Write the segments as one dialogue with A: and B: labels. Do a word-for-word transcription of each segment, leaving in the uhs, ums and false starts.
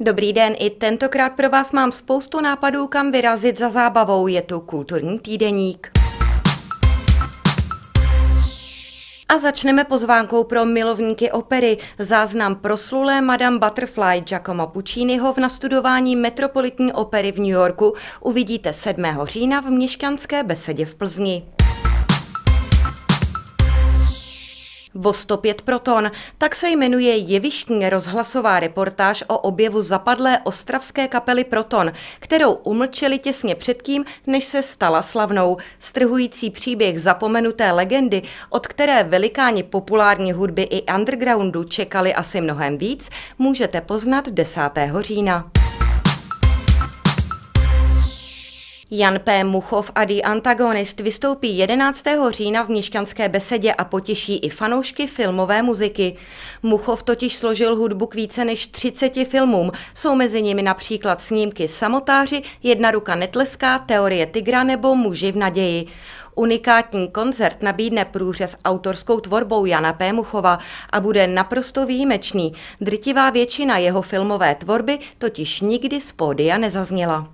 A: Dobrý den, i tentokrát pro vás mám spoustu nápadů, kam vyrazit za zábavou. Je to kulturní týdeník. A začneme pozvánkou pro milovníky opery. Záznam proslulé Madame Butterfly Giacomo Pucciniho v nastudování Metropolitní opery v New Yorku uvidíte sedmého října v Měšťanské besedě v Plzni. Vo sto pět proton, tak se jmenuje jevištní rozhlasová reportáž o objevu zapadlé ostravské kapely Proton, kterou umlčeli těsně předtím, než se stala slavnou. Strhující příběh zapomenuté legendy, od které velikáni populární hudby i undergroundu čekali asi mnohem víc, můžete poznat desátého října. Jan P. Muchov a The Antagonist vystoupí jedenáctého října v Měšťanské besedě a potěší i fanoušky filmové muziky. Muchov totiž složil hudbu k více než třiceti filmům. Jsou mezi nimi například snímky Samotáři, Jedna ruka netleská, Teorie tygra nebo Muži v naději. Unikátní koncert nabídne průřez autorskou tvorbou Jana P. Muchova a bude naprosto výjimečný. Drtivá většina jeho filmové tvorby totiž nikdy z pódia nezazněla.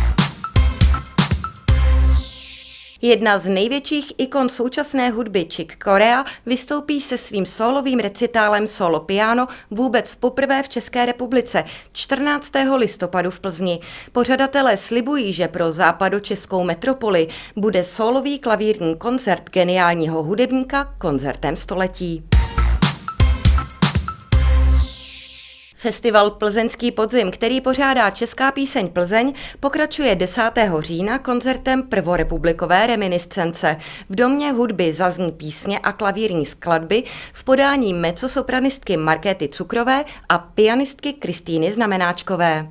A: Jedna z největších ikon současné hudby Chick Corea vystoupí se svým sólovým recitálem Solo piano vůbec poprvé v České republice čtrnáctého listopadu v Plzni. Pořadatelé slibují, že pro západočeskou metropoli bude sólový klavírní koncert geniálního hudebníka koncertem století. Festival Plzeňský podzim, který pořádá Česká píseň Plzeň, pokračuje desátého října koncertem prvorepublikové reminiscence. V Domě hudby zazní písně a klavírní skladby v podání mezzosopranistky Markéty Cukrové a pianistky Kristýny Znamenáčkové.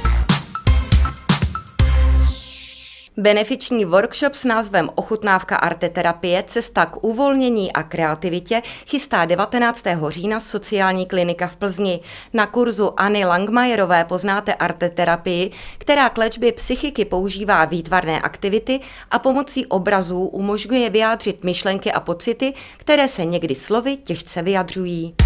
A: Benefiční workshop s názvem Ochutnávka arteterapie – cesta k uvolnění a kreativitě chystá devatenáctého října sociální klinika v Plzni. Na kurzu Anny Langmajerové poznáte arteterapii, která k léčbě psychiky používá výtvarné aktivity a pomocí obrazů umožňuje vyjádřit myšlenky a pocity, které se někdy slovy těžce vyjadřují.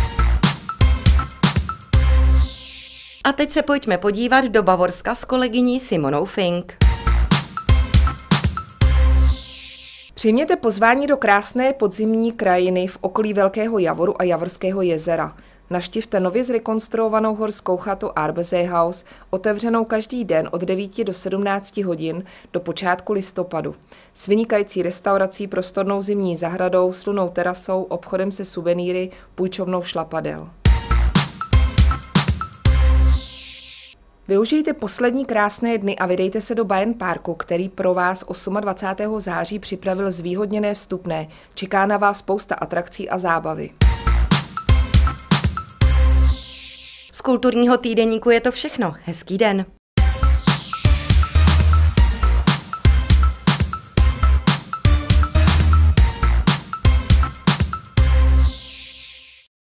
A: A teď se pojďme podívat do Bavorska s kolegyní Simonou Fink.
B: Přijměte pozvání do krásné podzimní krajiny v okolí Velkého Javoru a Javorského jezera. Navštivte nově zrekonstruovanou horskou chatu Arbeseehaus, otevřenou každý den od devíti do sedmnácti hodin do počátku listopadu. S vynikající restaurací, prostornou zimní zahradou, slunnou terasou, obchodem se suvenýry, půjčovnou šlapadel. Využijte poslední krásné dny a vydejte se do Bayern Parku, který pro vás dvacátého osmého září připravil zvýhodněné vstupné. Čeká na vás spousta atrakcí a zábavy.
A: Z kulturního týdeníku je to všechno. Hezký den.